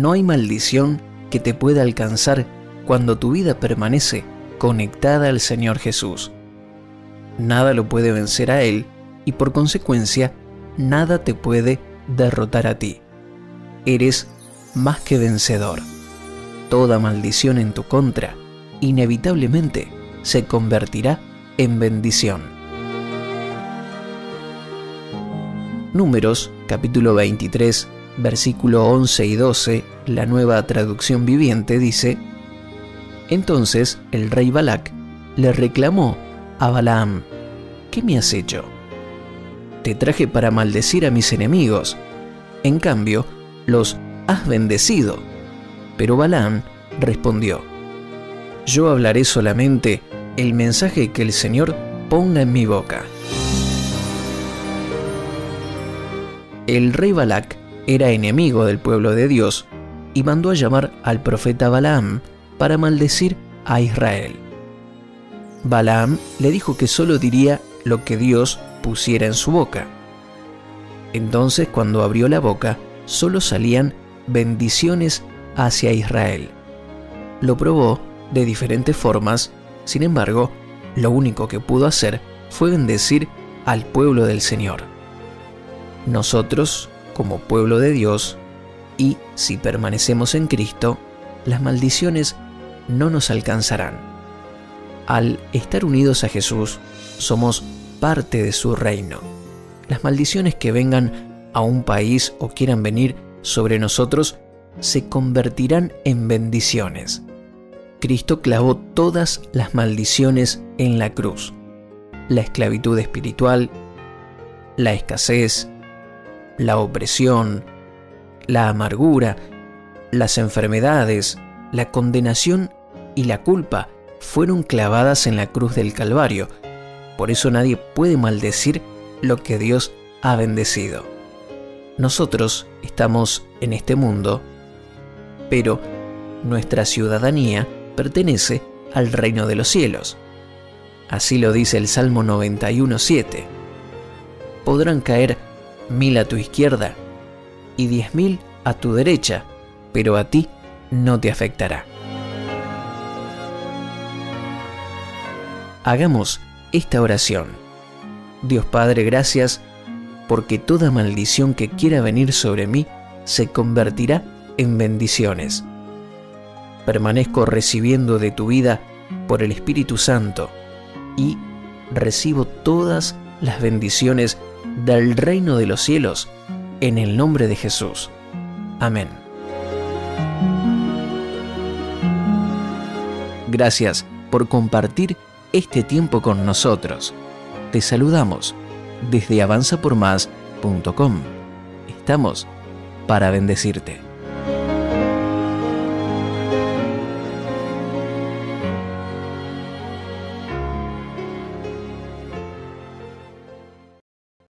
No hay maldición que te pueda alcanzar cuando tu vida permanece conectada al Señor Jesús. Nada lo puede vencer a Él y por consecuencia, nada te puede derrotar a ti. Eres más que vencedor. Toda maldición en tu contra inevitablemente se convertirá en bendición. Números, capítulo 23, versículo 11 y 12, la Nueva Traducción Viviente dice: Entonces el rey Balac le reclamó a Balaam: ¿Qué me has hecho? Te traje para maldecir a mis enemigos. En cambio, los has bendecido. Pero Balaam respondió: Yo hablaré solamente el mensaje que el Señor ponga en mi boca. El rey Balac era enemigo del pueblo de Dios y mandó a llamar al profeta Balaam para maldecir a Israel. Balaam le dijo que solo diría lo que Dios pusiera en su boca. Entonces, cuando abrió la boca, solo salían bendiciones hacia Israel. Lo probó de diferentes formas, sin embargo, lo único que pudo hacer fue bendecir al pueblo del Señor. Nosotros, como pueblo de Dios, y si permanecemos en Cristo, las maldiciones no nos alcanzarán. Al estar unidos a Jesús, somos parte de su reino. Las maldiciones que vengan a un país o quieran venir sobre nosotros se convertirán en bendiciones. Cristo clavó todas las maldiciones en la cruz: la esclavitud espiritual, la escasez, la opresión, la amargura, las enfermedades, la condenación y la culpa fueron clavadas en la cruz del Calvario. Por eso nadie puede maldecir lo que Dios ha bendecido. Nosotros estamos en este mundo, pero nuestra ciudadanía pertenece al reino de los cielos. Así lo dice el Salmo 91:7. Podrán caer 1000 a tu izquierda y 10.000 a tu derecha, pero a ti no te afectará. Hagamos esta oración. Dios Padre, gracias porque toda maldición que quiera venir sobre mí se convertirá en bendiciones. Permanezco recibiendo de tu vida por el Espíritu Santo y recibo todas las bendiciones del reino de los cielos en el nombre de Jesús. Amén. Gracias por compartir este tiempo con nosotros. Te saludamos desde avanzapormás.com. Estamos para bendecirte.